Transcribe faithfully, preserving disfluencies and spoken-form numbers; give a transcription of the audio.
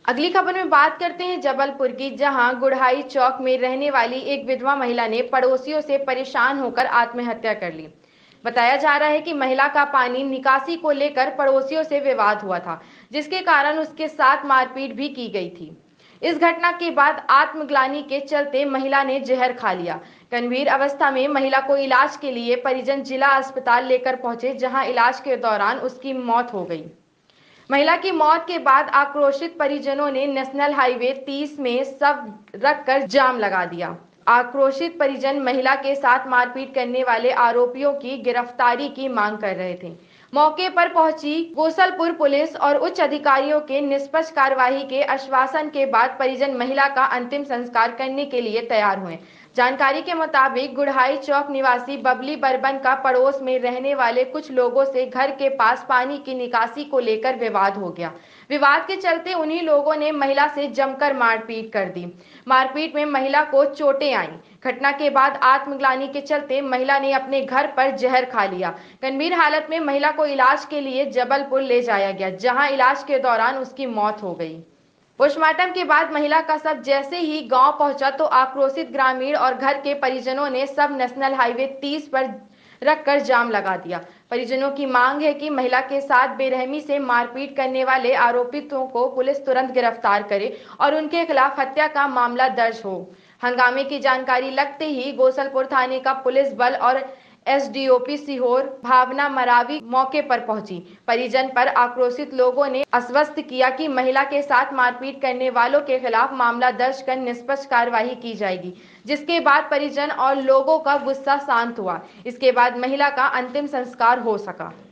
अगली खबर में बात करते हैं जबलपुर की, जहां गुड़हाई चौक में रहने वाली एक विधवा महिला ने पड़ोसियों से परेशान होकर आत्महत्या कर ली। बताया जा रहा है कि महिला का पानी निकासी को लेकर पड़ोसियों से विवाद हुआ था, जिसके कारण उसके साथ मारपीट भी की गई थी। इस घटना के बाद आत्मग्लानि के चलते महिला ने जहर खा लिया। गंभीर अवस्था में महिला को इलाज के लिए परिजन जिला अस्पताल लेकर पहुंचे, जहां इलाज के दौरान उसकी मौत हो गई। महिला की मौत के बाद आक्रोशित परिजनों ने नेशनल हाईवे तीस में शव रखकर जाम लगा दिया। आक्रोशित परिजन महिला के साथ मारपीट करने वाले आरोपियों की गिरफ्तारी की मांग कर रहे थे। मौके पर पहुंची गोसलपुर पुलिस और उच्च अधिकारियों के निष्पक्ष कार्यवाही के आश्वासन के बाद परिजन महिला का अंतिम संस्कार करने के लिए तैयार हुए। जानकारी के मुताबिक गुड़हाई चौक निवासी बबली बर्बन का पड़ोस में रहने वाले कुछ लोगों से घर के पास पानी की निकासी को लेकर विवाद हो गया। विवाद के चलते उन्हीं लोगों ने महिला से जमकर मारपीट कर दी। मारपीट में महिला को चोटें आईं। घटना के बाद आत्मग्लानि के चलते महिला ने अपने घर पर जहर खा लिया। गंभीर हालत में महिला को इलाज के लिए जबलपुर ले जाया गया, जहां इलाज के दौरान उसकी मौत हो गई। पोस्टमार्टम के बाद महिला का शव जैसे ही गांव पहुंचा तो आक्रोशित ग्रामीण और घर के परिजनों ने शव नेशनल हाईवे तीस पर रखकर जाम लगा दिया। परिजनों की मांग है कि महिला के साथ बेरहमी से मारपीट करने वाले आरोपितों को पुलिस तुरंत गिरफ्तार करे और उनके खिलाफ हत्या का मामला दर्ज हो। हंगामे की जानकारी लगते ही गोसलपुर थाने का पुलिस बल और एसडीओपी सीहोर भावना मरावी मौके पर पहुंची। परिजन पर आक्रोशित लोगों ने आश्वस्त किया कि महिला के साथ मारपीट करने वालों के खिलाफ मामला दर्ज कर निष्पक्ष कार्यवाही की जाएगी, जिसके बाद परिजन और लोगों का गुस्सा शांत हुआ। इसके बाद महिला का अंतिम संस्कार हो सका।